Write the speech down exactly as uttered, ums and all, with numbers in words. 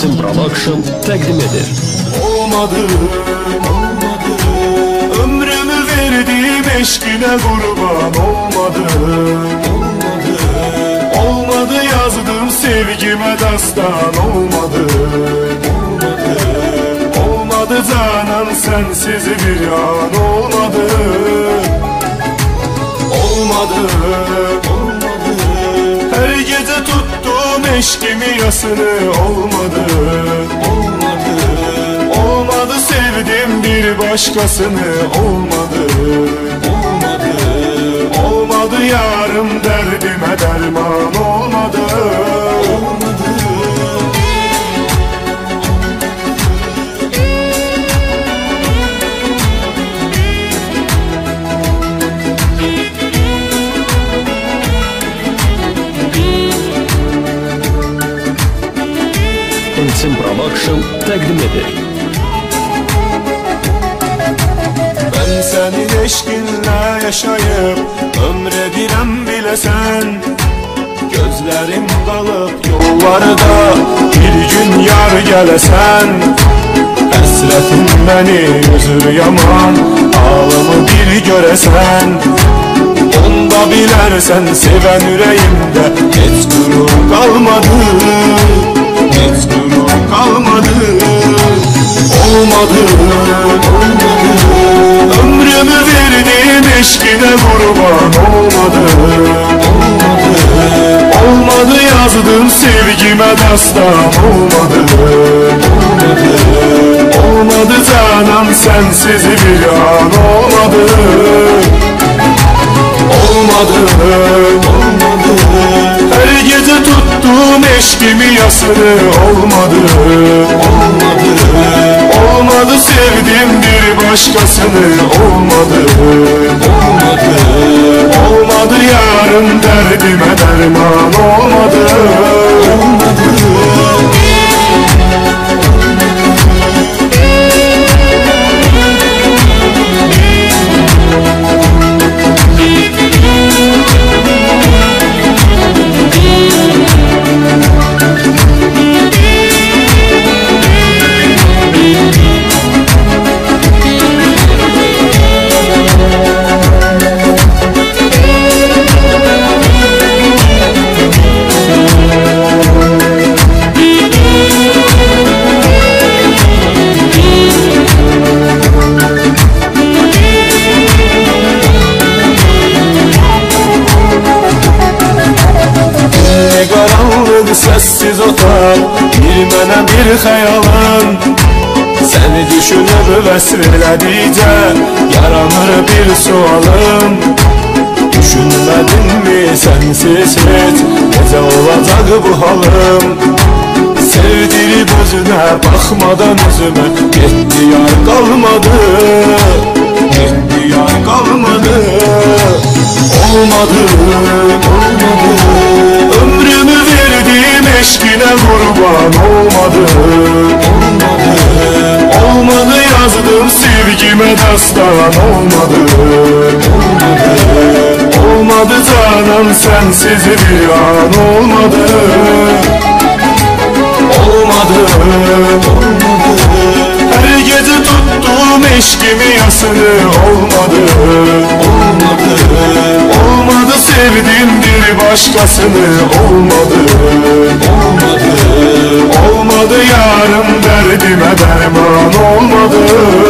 Elçin Production təqdim edir. Olmadı, olmadı, ömrümü verdim eşkine kurban. Olmadı, olmadı, olmadı, yazdım sevgime dastan. Olmadı, olmadı, olmadı canan sensiz bir yan. Olmadı, olmadı, olmadı, her gece tuttum eşkimi yasını. Olmadı, olmadı, olmadı, sevdim bir başkasını. Olmadı, olmadı, olmadı, yarım derdime derman. Olmadı, olmadı. Elçin Production təqdim edir. Ben senin eşkinle yaşayıp ömredirem bilesen. Gözlerim kalıp yollarda bir gün yar gelesen. Hasretin beni üzür yaman, ağlamı bir göresen. Onda bilersen seven yüreğimde hiç gurur kalmadı, hiç gurur kalmadı. Olmadı, olmadı, ömrümü verdim eşkine kurban. Olmadı, olmadı, olmadı, yazdım sevgime dastan. Olmadı, olmadı, olmadı canan sensiz bir an. Olmadı, olmadı, olmadı, her gece tuttum eşkimi yasını. Olmadı, olmadı, olmadı, sevdim bir başkasını. Olmadı, olmadı, olmadı, yarın derdime derman. Olmadı, olmadı. Sessiz otar bir mənə bir xəyalın. Səni düşünüb vəsvələdikcə yaranır bir sualım. Düşünmədinmi sənsiz heç necə olacaq bu halım? Sevdirib özünə baxmadan özümə getdi yar qalmadı, getdi yar qalmadı. Olmadı, olmadı, ömrümü verdim eşkine kurban. Olmadı, olmadı, olmadı, yazdım sevgime dastan. Olmadı, olmadı, olmadı canan sensiz bir an. Olmadı, olmadı, olmadı, her gece tuttum eşkimi yasını. Olmadı, olmadı, olmadı, sevdim bir başkasını. Olmadı, olmadı, olmadı, yarım derdime derman. Olmadı.